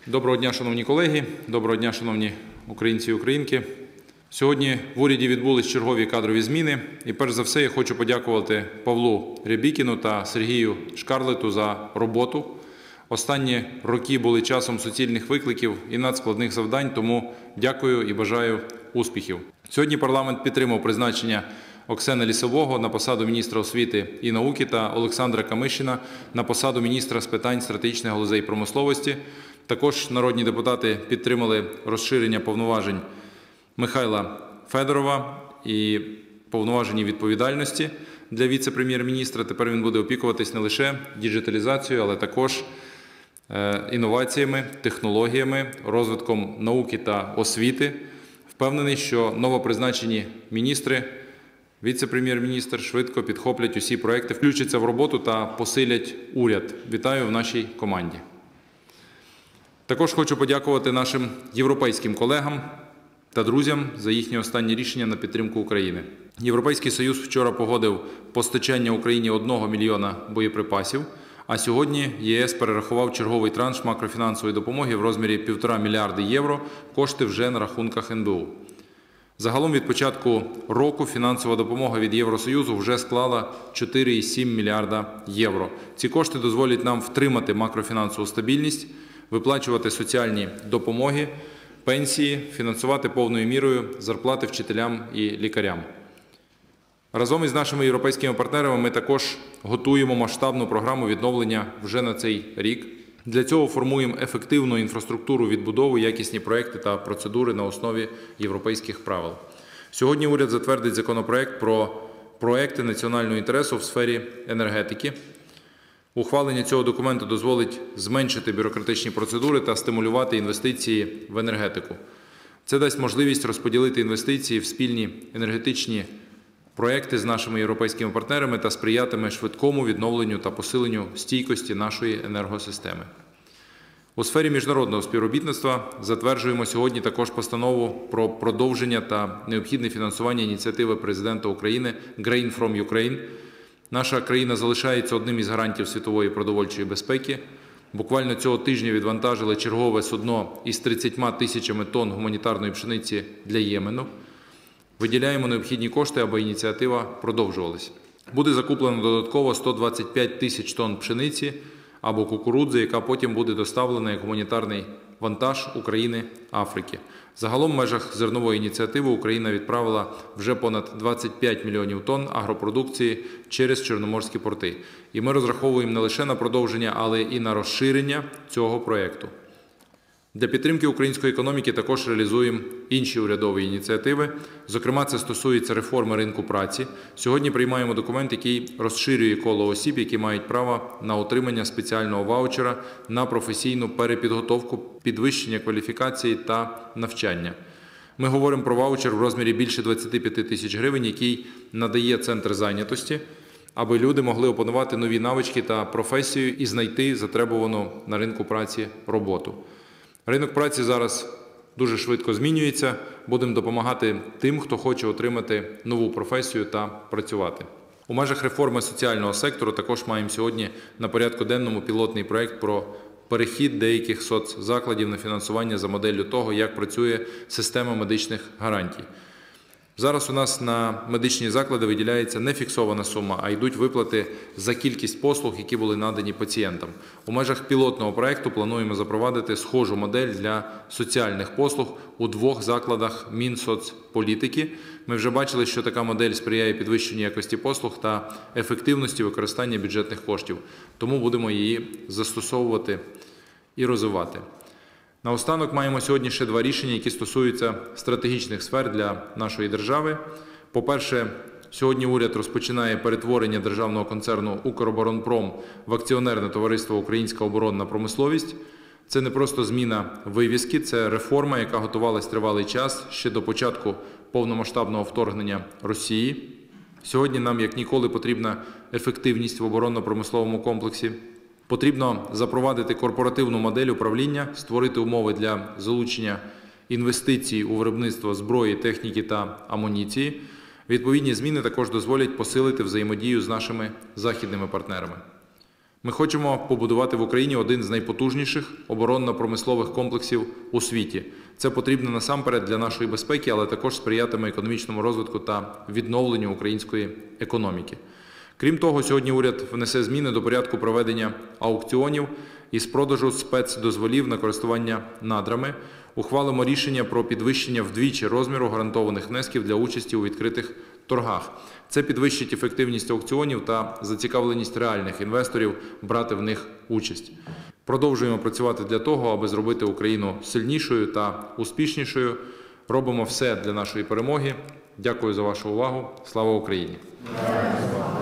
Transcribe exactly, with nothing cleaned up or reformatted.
Доброго дня, шановні колеги, доброго дня, шановні українці і українки. Сьогодні в уряді відбулись чергові кадрові зміни. І перш за все я хочу подякувати Павлу Рябікіну та Сергію Шкарлету за роботу. Останні роки були часом суцільних викликів і надскладних завдань, тому дякую і бажаю успіхів. Сьогодні парламент підтримав призначення Оксени Лісового на посаду міністра освіти і науки та Олександра Камишина на посаду міністра з питань стратегічних галузей промисловості. Також народні депутати підтримали розширення повноважень Михайла Федорова і повноважень відповідальності для віце-прем'єр-міністра. Тепер він буде опікуватись не лише діджиталізацією, але також інноваціями, технологіями, розвитком науки та освіти. Впевнений, що новопризначені міністри, віце-прем'єр-міністр швидко підхоплять усі проекти, включаться в роботу та посилять уряд. Вітаю в нашій команді. Також хочу подякувати нашим європейським колегам та друзям за їхнє останнє рішення на підтримку України. Європейський Союз вчора погодив постачання Україні одного мільйона боєприпасів, а сьогодні ЄС перерахував черговий транш макрофінансової допомоги в розмірі півтора мільярда євро, кошти вже на рахунках ен бе у. Загалом від початку року фінансова допомога від Євросоюзу вже склала чотири цілих сім десятих мільярда євро. Ці кошти дозволять нам втримати макрофінансову стабільність, виплачувати соціальні допомоги, пенсії, фінансувати повною мірою зарплати вчителям і лікарям. Разом із нашими європейськими партнерами ми також готуємо масштабну програму відновлення вже на цей рік. Для цього формуємо ефективну інфраструктуру відбудови, якісні проекти та процедури на основі європейських правил. Сьогодні уряд затвердить законопроект про проекти національного інтересу в сфері енергетики. Ухвалення цього документу дозволить зменшити бюрократичні процедури та стимулювати інвестиції в енергетику. Це дасть можливість розподілити інвестиції в спільні енергетичні проекти з нашими європейськими партнерами та сприятиме швидкому відновленню та посиленню стійкості нашої енергосистеми. У сфері міжнародного співробітництва затверджуємо сьогодні також постанову про продовження та необхідне фінансування ініціативи президента України «Grain from Ukraine». Наша країна залишається одним із гарантів світової продовольчої безпеки. Буквально цього тижня відвантажили чергове судно із тридцятьма тисячами тонн гуманітарної пшениці для Ємену. Виділяємо необхідні кошти, аби ініціатива продовжувалась. Буде закуплено додатково сто двадцять п'ять тисяч тонн пшениці або кукурудзи, яка потім буде доставлена як гуманітарний вантаж України Африки. Загалом в межах зернової ініціативи Україна відправила вже понад двадцять п'ять мільйонів тонн агропродукції через чорноморські порти. І ми розраховуємо не лише на продовження, але і на розширення цього проєкту. Для підтримки української економіки також реалізуємо інші урядові ініціативи. Зокрема, це стосується реформи ринку праці. Сьогодні приймаємо документ, який розширює коло осіб, які мають право на отримання спеціального ваучера на професійну перепідготовку, підвищення кваліфікації та навчання. Ми говоримо про ваучер в розмірі більше двадцяти п'яти тисяч гривень, який надає центр зайнятості, аби люди могли опанувати нові навички та професію і знайти затребувану на ринку праці роботу. Ринок праці зараз дуже швидко змінюється. Будемо допомагати тим, хто хоче отримати нову професію та працювати. У межах реформи соціального сектору також маємо сьогодні на порядку денному пілотний проєкт про перехід деяких соцзакладів на фінансування за моделлю того, як працює система медичних гарантій. Зараз у нас на медичні заклади виділяється не фіксована сума, а йдуть виплати за кількість послуг, які були надані пацієнтам. У межах пілотного проєкту плануємо запровадити схожу модель для соціальних послуг у двох закладах Мінсоцполітики. Ми вже бачили, що така модель сприяє підвищенню якості послуг та ефективності використання бюджетних коштів. Тому будемо її застосовувати і розвивати. Наостанок маємо сьогодні ще два рішення, які стосуються стратегічних сфер для нашої держави. По-перше, сьогодні уряд розпочинає перетворення державного концерну «Укроборонпром» в акціонерне товариство «Українська оборонна промисловість». Це не просто зміна вивіски, це реформа, яка готувалась тривалий час ще до початку повномасштабного вторгнення Росії. Сьогодні нам як ніколи потрібна ефективність в оборонно-промисловому комплексі. Потрібно запровадити корпоративну модель управління, створити умови для залучення інвестицій у виробництво зброї, техніки та амуніції. Відповідні зміни також дозволять посилити взаємодію з нашими західними партнерами. Ми хочемо побудувати в Україні один з найпотужніших оборонно-промислових комплексів у світі. Це потрібно насамперед для нашої безпеки, але також сприятиме економічному розвитку та відновленню української економіки. Крім того, сьогодні уряд внесе зміни до порядку проведення аукціонів із продажу спецдозволів на користування надрами. Ухвалимо рішення про підвищення вдвічі розміру гарантованих внесків для участі у відкритих торгах. Це підвищить ефективність аукціонів та зацікавленість реальних інвесторів брати в них участь. Продовжуємо працювати для того, аби зробити Україну сильнішою та успішнішою. Робимо все для нашої перемоги. Дякую за вашу увагу. Слава Україні!